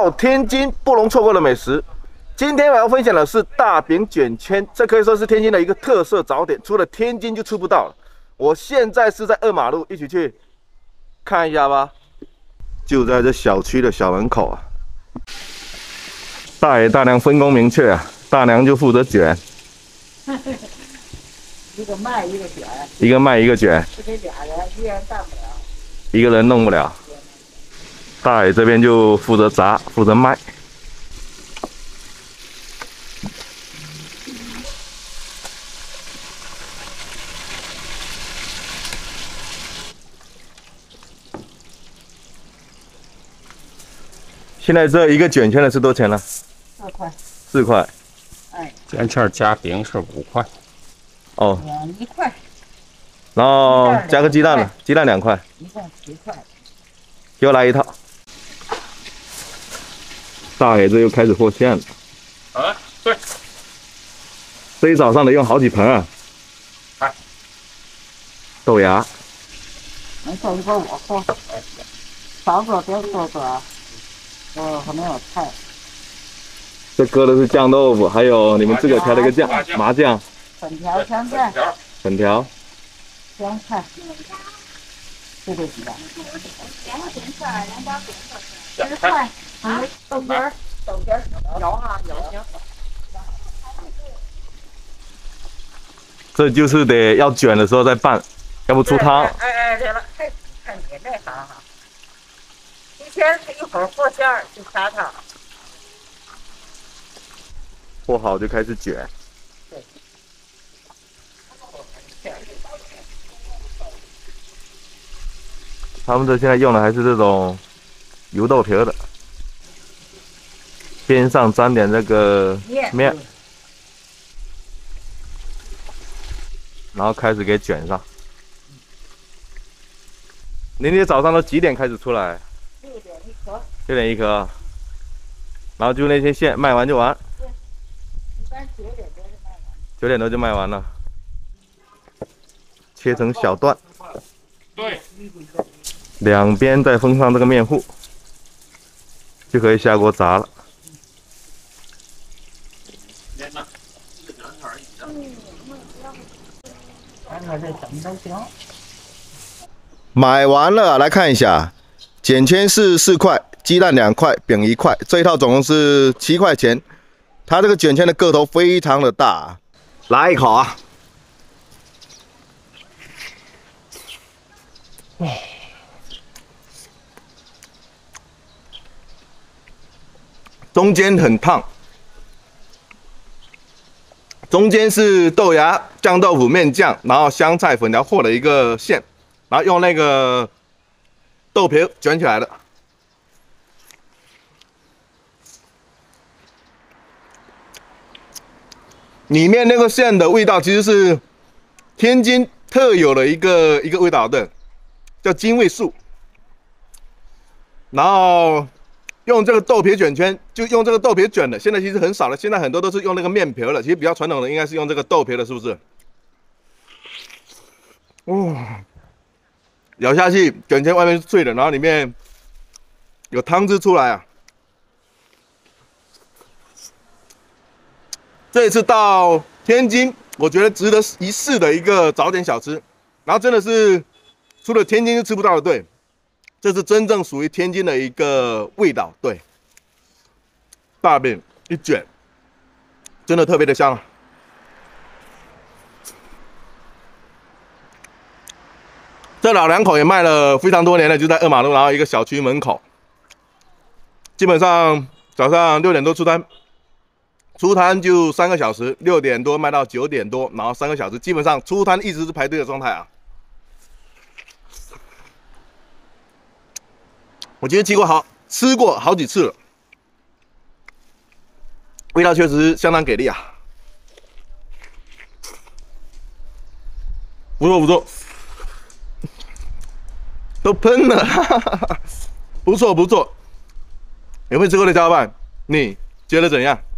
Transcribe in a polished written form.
到天津不容错过的美食。今天我要分享的是大饼卷圈，这可以说是天津的一个特色早点，除了天津就吃不到了。我现在是在2马路，一起去看一下吧。就在这小区的小门口啊。大爷大娘分工明确啊，大娘就负责卷， 一个卖一个卷， 一个卖一个卷， 是这俩人一人干不了， 一个人弄不了。大爷这边就负责炸，负责卖。现在这一个卷圈的是多少钱呢 4块。 4块。 哎， 卷圈加饼是5块。 哦， 1块。 然后加个鸡蛋呢，鸡蛋2块， 一共10块。 给我来一套。大爷这又开始和馅了。 啊，对。 这一早上得用好几盆啊。 哎。 豆芽。 没事，一会儿我和。少做别多做。我还没有菜。 这搁的是酱豆腐，还有你们自个调的一个酱，麻酱。 粉条、香菜。 粉条。 香菜。就这几样。 2个饼片，2包饼片 10块。啊，豆皮儿。豆皮儿有啊，有行。 这就是得要卷的时候再拌，要不出汤。 哎，对了，看你这行哈。提前一会儿和馅儿就下汤。 和好就开始卷。 对。 他们这现在用的还是这种油豆皮的，边上沾点这个面，然后开始给卷上。您这早上都几点开始出来 6点一颗。 6点一颗，然后就那些馅卖完就完。 对，一般9点多就卖完。 9点多就卖完了，切成小段。 对。 两边再封上这个面糊，就可以下锅炸了。 看看这怎么都行。 买完了，来看一下，卷圈是4块，鸡蛋2块，饼1块，这一套总共是7块钱。它这个卷圈的个头非常的大，来一口啊！中间很烫，中间是豆芽、酱豆腐、面酱，然后香菜、粉条和了一个馅，然后用那个豆皮卷起来的。里面那个馅的味道其实是天津特有的一个味道，对，叫京味素。然后用这个豆皮卷圈，就用这个豆皮卷的，现在其实很少了，现在很多都是用那个面皮了。其实比较传统的应该是用这个豆皮的，是不是？咬下去，卷圈外面是脆的，然后里面有汤汁出来啊。这一次到天津，我觉得值得一试的一个早点小吃，然后真的是除了天津就吃不到的，对。这是真正属于天津的一个味道，对。大饼一卷，真的特别的香。这老两口也卖了非常多年了，就在2马路，然后一个小区门口。基本上早上6点多出摊，出摊就3个小时，6点多卖到9点多，然后3个小时，基本上出摊一直是排队的状态啊。我今天吃过好几次了，味道确实相当给力啊，不错不错，都喷了，哈哈，不错不错。有没有吃过的小伙伴，你觉得怎样？